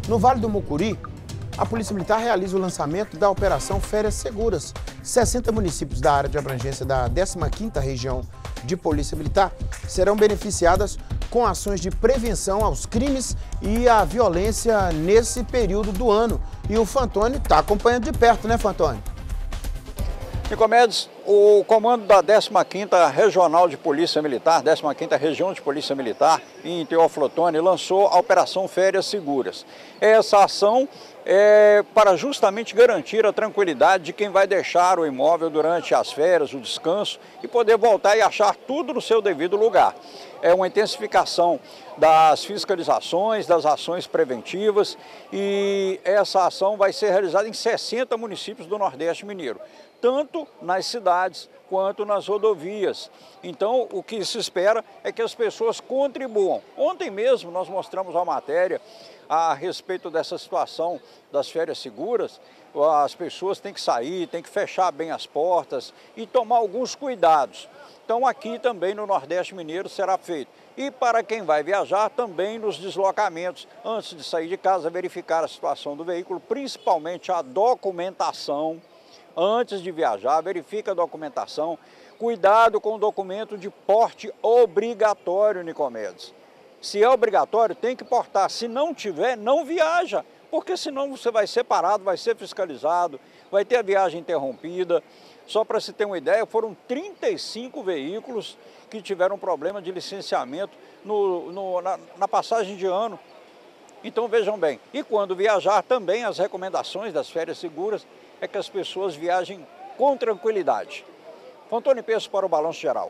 No Vale do Mucuri, a Polícia Militar realiza o lançamento da Operação Férias Seguras. 60 municípios da área de abrangência da 15ª Região de Polícia Militar serão beneficiadas com ações de prevenção aos crimes e à violência nesse período do ano. E o Fantoni está acompanhando de perto, né, Fantoni? Nicomedes, o comando da 15ª Regional de Polícia Militar, 15ª Região de Polícia Militar, em Teófilo Otoni, lançou a Operação Férias Seguras. Essa ação é para justamente garantir a tranquilidade de quem vai deixar o imóvel durante as férias, o descanso, e poder voltar e achar tudo no seu devido lugar. É uma intensificação das fiscalizações, das ações preventivas, e essa ação vai ser realizada em 60 municípios do Nordeste Mineiro, tanto nas cidades quanto nas rodovias. Então, o que se espera é que as pessoas contribuam. Ontem mesmo nós mostramos uma matéria a respeito dessa situação das férias seguras. As pessoas têm que sair, têm que fechar bem as portas e tomar alguns cuidados. Então, aqui também no Nordeste Mineiro será feito. E para quem vai viajar, também nos deslocamentos, antes de sair de casa, verificar a situação do veículo, principalmente a documentação. Antes de viajar, verifica a documentação. Cuidado com o documento de porte obrigatório, Nicomedes. Se é obrigatório, tem que portar. Se não tiver, não viaja, porque senão você vai ser parado, vai ser fiscalizado, vai ter a viagem interrompida. Só para se ter uma ideia, foram 35 veículos que tiveram problema de licenciamento na passagem de ano. Então vejam bem, e quando viajar também as recomendações das férias seguras é que as pessoas viajem com tranquilidade. Fantoni Peço para o Balanço Geral.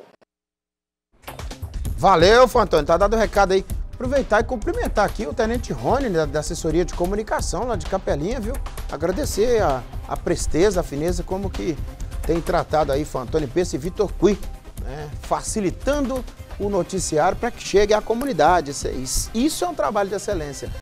Valeu, Fantoni, tá dado o recado aí. Aproveitar e cumprimentar aqui o Tenente Rony, da Assessoria de Comunicação lá de Capelinha, viu? Agradecer a presteza, a fineza, como que tem tratado aí Fantoni Peço e Vitor Cui, né? Facilitando o noticiário para que chegue à comunidade. Isso é um trabalho de excelência.